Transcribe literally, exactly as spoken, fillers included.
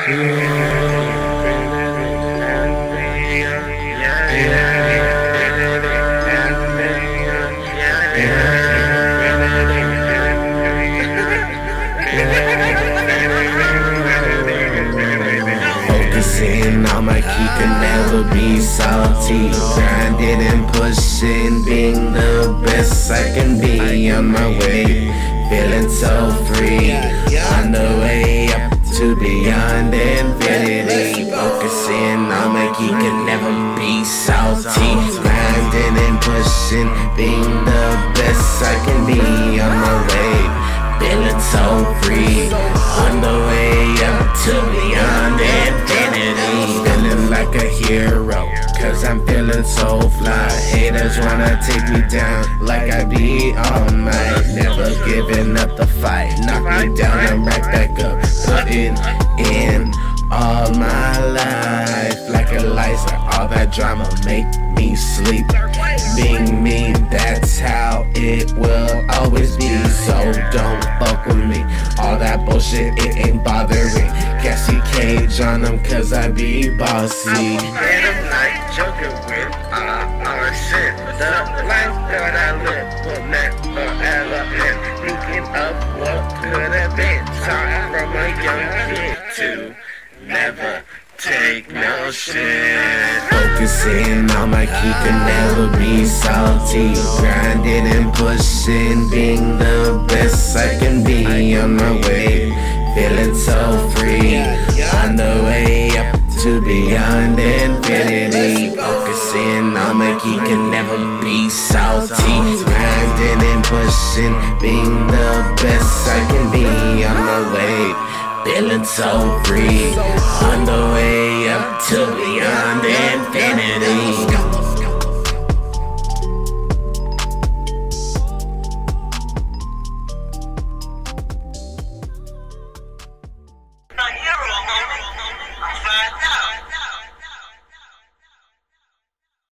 Focusing on my key can never be salty. Grinding and pushing, being the best I can be. On my way, feeling so free. On the way up to beyond infinity. Focusing on my key can never be salty. Grinding and pushing, being the best I can be. On my way, feeling so free. On the way up to beyond infinity. Feeling like a hero, cause I'm feeling so fly. Haters wanna take me down like I be all night. Never giving up the fight. Knock me down and right back up. Putting in all my life like a Eliza. All that drama make me sleep. Being me, that's how it will always be. So don't fuck with me. All that bullshit, it ain't bothering. Cassie Cage on them cause I be bossy. And I'm like joking with all our shit. The life that I live will never ever end. Thinking of what could have been. Taught from a young kid to never take no shit. Focusing on my key can never be salty. Grinding and pushing, being the best I can be. On my way, feeling so free. On the way up to beyond infinity. Focusing on my key can never be salty. Grinding and pushing, being the best I can be. On my way, feeling so free. On the way up to beyond